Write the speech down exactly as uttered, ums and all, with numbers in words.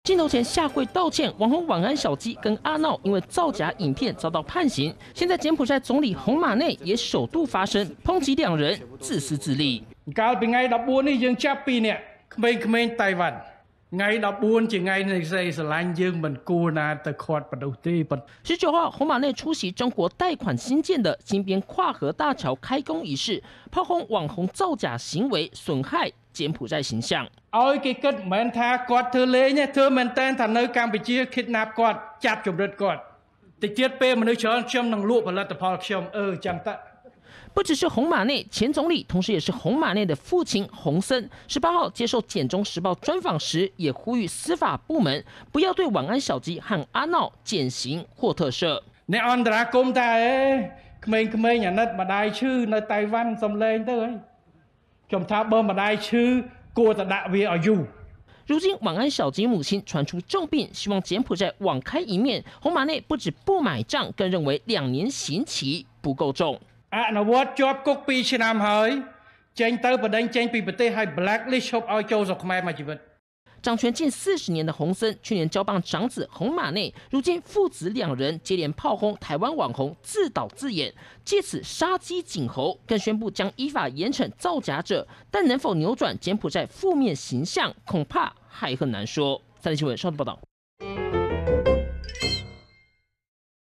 镜头前下跪道歉，网红晚安小鸡跟阿闹因为造假影片遭到判刑。现在柬埔寨总理洪马内也首度发声，抨击两人自私自利。 កាលពីថ្ងៃដប់បួននេះយើងចាប់ពីរនាក់ក្មេងៗតៃវ៉ាន់ថ្ងៃដប់បួនជាថ្ងៃនៃសេចក្តីស្រឡាញ់យើងមិនគួរណាទៅខាត់បដិទេប៉ុន្តែ十九号，洪马内出席中国贷款新建的金边跨河大桥开工仪式，炮轰网红造假行为损害柬埔寨形象。 ឲ្យគេគិតមិនមែនថាគាត់ធ្វើលេងទេធ្វើមែនតើថានៅកម្ពុជា kidnap គាត់ចាប់ជំរិតគាត់តិចទៀតពេលមនុស្សច្រើនខ្ញុំនឹងលក់ផលិតផលខ្ញុំអឺចឹងតើ不只是洪马内前总理，同时也是洪马内的父亲洪森，十八号接受《简中时报》专访时，也呼吁司法部门不要对晚安小鸡和阿闹减刑或特赦。 អ្នកអន្តរាគមន៍ថាអេក្មេងៗអាណិតម្ដាយឈឺនៅតៃវ៉ាន់សំលេងទៅហើយខ្ញុំថាបើម្ដាយឈឺគួរតែដាក់វាឲ្យយូរ如今，晚安小鸡母亲传出重病，希望柬埔寨网开一面。洪马内不止不买账，更认为两年刑期不够重。 អនុវត្តជាប់គុកពីរឆ្នាំហើយចេញទៅបដិញ្ញចេញពីប្រទេសឲ្យ blacklist ឈប់ឲ្យចូលស្រុកខ្មែរមួយជីវិត掌权近四十年的洪森，去年交棒长子洪马内，如今父子两人接连炮轰台湾网红自导自演，借此杀鸡儆猴，更宣布将依法严惩造假者。但能否扭转柬埔寨负面形象，恐怕还很难说。三立新闻稍后报道。